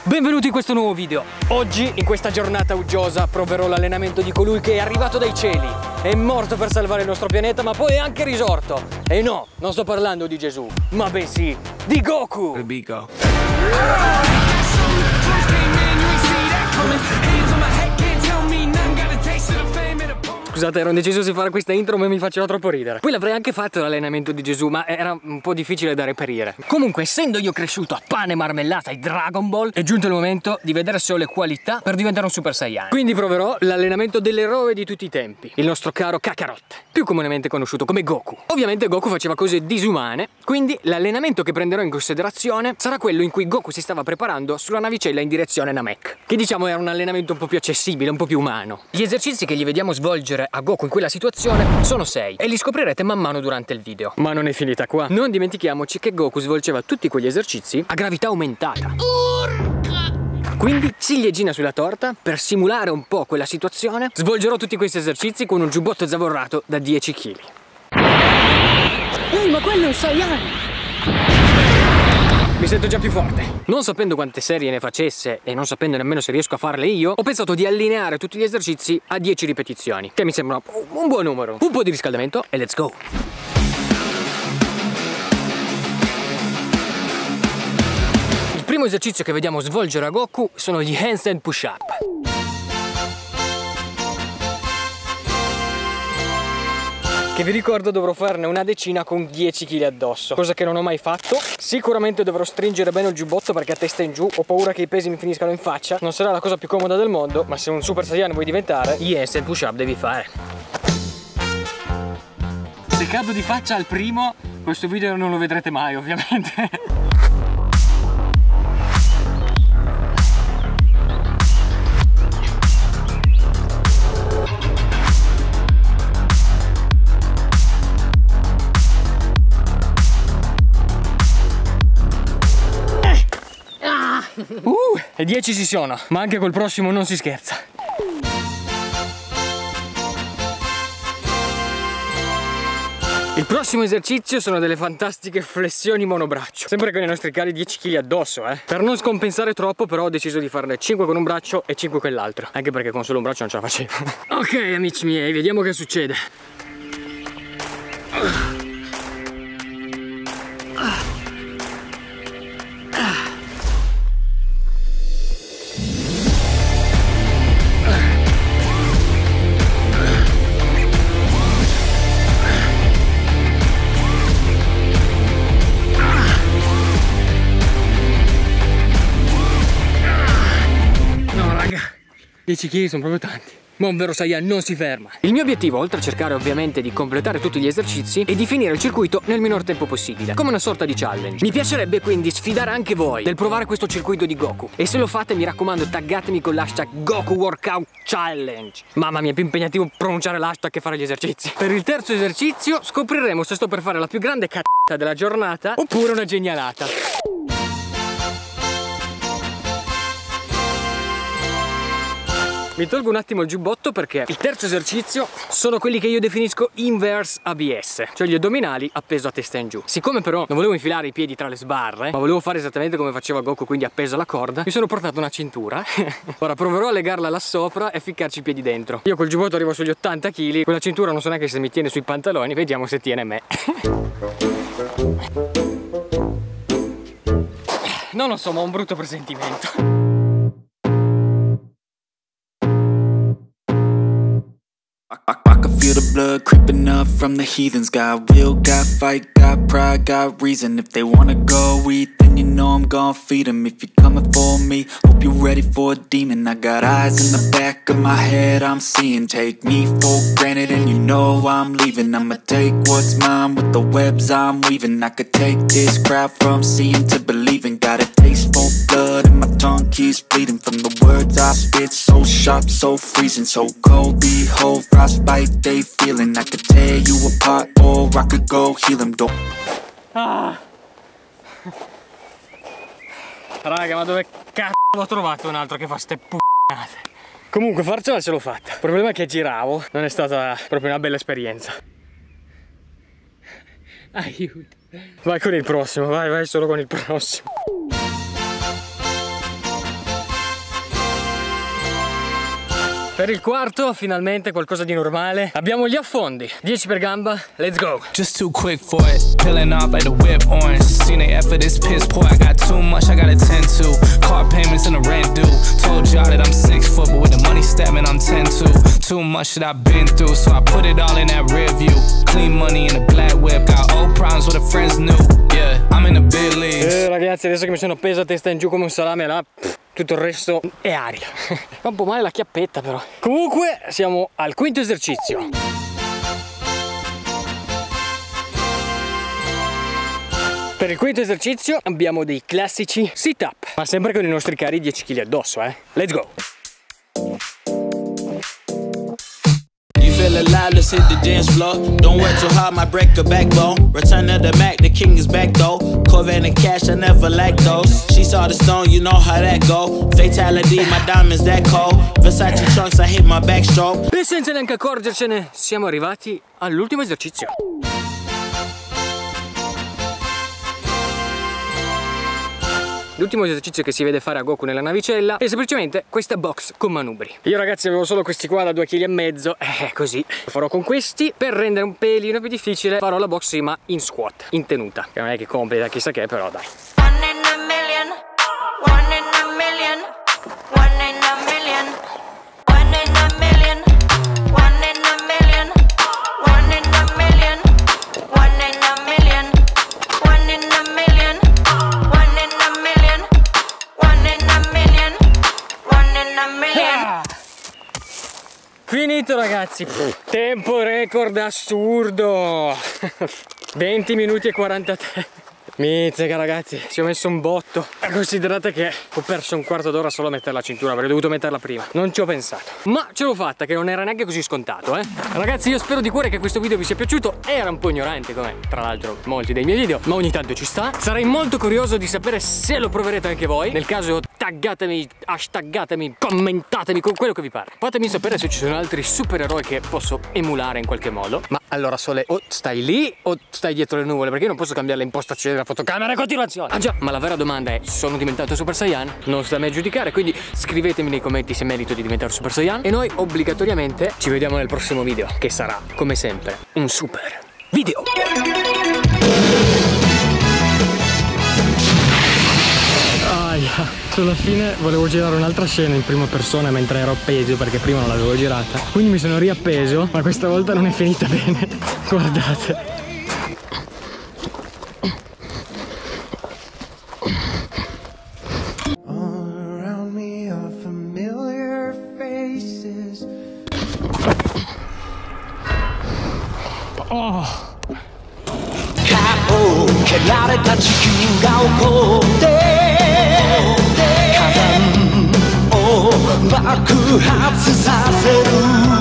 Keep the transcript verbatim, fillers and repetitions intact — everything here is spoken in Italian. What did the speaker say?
Benvenuti in questo nuovo video. Oggi, in questa giornata uggiosa, proverò l'allenamento di colui che è arrivato dai cieli, è morto per salvare il nostro pianeta, ma poi è anche risorto. E no, non sto parlando di Gesù, ma bensì di Goku. Ribico. Scusate, ero indeciso se fare questa intro, ma mi faceva troppo ridere. Poi l'avrei anche fatto l'allenamento di Gesù, ma era un po' difficile da reperire. Comunque, essendo io cresciuto a pane, marmellata e Dragon Ball, è giunto il momento di vedere se ho le qualità per diventare un Super Saiyan. Quindi proverò l'allenamento dell'eroe di tutti i tempi, il nostro caro Kakarot, più comunemente conosciuto come Goku. Ovviamente Goku faceva cose disumane, quindi l'allenamento che prenderò in considerazione sarà quello in cui Goku si stava preparando sulla navicella in direzione Namek, che diciamo era un allenamento un po' più accessibile, un po' più umano. Gli esercizi che gli vediamo svolgere a Goku in quella situazione sono sei e li scoprirete man mano durante il video. Ma non è finita qua. Non dimentichiamoci che Goku svolgeva tutti quegli esercizi a gravità aumentata. Urca! Quindi, ciliegina sulla torta, per simulare un po' quella situazione, svolgerò tutti questi esercizi con un giubbotto zavorrato da dieci chili. Ehi, ma quello è un Saiyan! Mi sento già più forte. Non sapendo quante serie ne facesse e non sapendo nemmeno se riesco a farle io, ho pensato di allineare tutti gli esercizi a dieci ripetizioni, che mi sembra un buon numero. Un po' di riscaldamento e let's go! Il primo esercizio che vediamo svolgere a Goku sono gli handstand push-up. Che vi ricordo dovrò farne una decina con dieci chili addosso, cosa che non ho mai fatto. Sicuramente dovrò stringere bene il giubbotto perché a testa in giù ho paura che i pesi mi finiscano in faccia. Non sarà la cosa più comoda del mondo, ma se un Super Saiyan vuoi diventare, gli handstand push up devi fare. Se cado di faccia al primo, questo video non lo vedrete mai ovviamente. Uh, e dieci si sono, ma anche col prossimo non si scherza. Il prossimo esercizio sono delle fantastiche flessioni monobraccio, sempre con i nostri cari dieci chili addosso, eh. Per non scompensare troppo però ho deciso di farne cinque con un braccio e cinque con l'altro, anche perché con solo un braccio non ce la facevo. Ok amici miei, vediamo che succede. dieci chili sono proprio tanti, ma un vero Saiyan non si ferma. Il mio obiettivo, oltre a cercare ovviamente di completare tutti gli esercizi, è di finire il circuito nel minor tempo possibile, come una sorta di challenge. Mi piacerebbe quindi sfidare anche voi nel provare questo circuito di Goku. E se lo fate, mi raccomando, taggatemi con l'hashtag Goku Workout Challenge. Mamma mia, è più impegnativo pronunciare l'hashtag che fare gli esercizi. Per il terzo esercizio scopriremo se sto per fare la più grande c***a della giornata oppure una genialata. Mi tolgo un attimo il giubbotto perché il terzo esercizio sono quelli che io definisco inverse A B S, cioè gli addominali appeso a testa in giù. Siccome però non volevo infilare i piedi tra le sbarre, ma volevo fare esattamente come faceva Goku, quindi appeso alla corda, mi sono portato una cintura. Ora proverò a legarla là sopra e ficcarci i piedi dentro. Io col giubbotto arrivo sugli ottanta chili, quella cintura non so neanche se mi tiene sui pantaloni, vediamo se tiene me. Non lo so, ma ho un brutto presentimento. I, I can feel the blood creeping up from the heathens. Got will, got fight, got pride, got reason. If they wanna go eat, then you know I'm gon' feed them. If you're coming for me, hope you're ready for a demon. I got eyes in the back of my head, I'm seeing. Take me for granted and you know I'm leaving. I'ma take what's mine with the webs I'm weaving. I could take this crowd from seeing to believing. Got a taste for blood and my tongue keeps bleeding. From the words I spit, so sharp, so freezing. So cold, behold, frostbite they feeling. I could tear you apart or I could go heal them. Don't. Ah. Raga, ma dove cazzo l'ho trovato un altro che fa ste p***ate? Comunque farcela ce l'ho fatta. Il problema è che giravo, non è stata proprio una bella esperienza. Aiuto. Vai con il prossimo, vai, vai solo con il prossimo. Per il quarto, finalmente qualcosa di normale. Abbiamo gli affondi. dieci per gamba, let's go. Just too quick for it, peeling off like the whip orange. Seen the effort, this piss poor. I got too much, I gotta tend to. Car payments and the rent due. Told y'all that I'm six foot, but with the money stepping, I'm ten two. Too much that I've been through, so I put it all in that rear view. Clean money in a black whip, got old problems with the friends new. Yeah, I'm in the big leagues. Eh, ragazzi, adesso che mi sono appeso a testa in giù come un salame là, pff, tutto il resto è aria. Fa un po' male la chiappetta però. Comunque siamo al quinto esercizio. Per il quinto esercizio abbiamo dei classici sit up, ma sempre con i nostri cari dieci chili addosso, eh. Let's go. Feel alive, let's hit the dance floor. Don't work too hard, might break a backbone. Return of the Mac, the king is back though. Corvette and cash, I never lack those. She saw the stone, you know how that go. Fatality, my diamonds that cold. Versace trunks, I hit my backstroke. E senza neanche accorgercene, siamo arrivati all'ultimo esercizio. L'ultimo esercizio che si vede fare a Goku nella navicella è semplicemente questa box con manubri. Io ragazzi avevo solo questi qua da due chili e mezzo, eh così. Lo farò con questi. Per rendere un pelino più difficile farò la box ma in squat, in tenuta. Che non è che completa chissà che, però dai. One in a million, one in a million, one in a million, one in a million, one in a million, one in a million, one in a million, one in a million, one in a million, one in a million, one in a million. Finito ragazzi. Tempo record assurdo. venti minuti e quarantatré. Mizzica ragazzi, ci ho messo un botto. Considerate che ho perso un quarto d'ora solo a mettere la cintura, avrei dovuto metterla prima. Non ci ho pensato, ma ce l'ho fatta, che non era neanche così scontato, eh. Ragazzi, io spero di cuore che questo video vi sia piaciuto. Era un po' ignorante, come tra l'altro molti dei miei video, ma ogni tanto ci sta. Sarei molto curioso di sapere se lo proverete anche voi. Nel caso taggatemi, hashtaggatemi, commentatemi con quello che vi pare. Fatemi sapere se ci sono altri supereroi che posso emulare in qualche modo. Ma allora Sole, o stai lì o stai dietro le nuvole, perché io non posso cambiare le impostazioni della fotocamera in continuazione. Ah già, ma la vera domanda è: sono diventato Super Saiyan? Non sta a me a giudicare, quindi scrivetemi nei commenti se merito di diventare Super Saiyan. E noi obbligatoriamente ci vediamo nel prossimo video, che sarà, come sempre, un super video. Aia, sulla fine volevo girare un'altra scena in prima persona mentre ero appeso, perché prima non l'avevo girata. Quindi mi sono riappeso, ma questa volta non è finita bene. Guardate. Oh. 蹴られた地球が怒って火山を爆発させる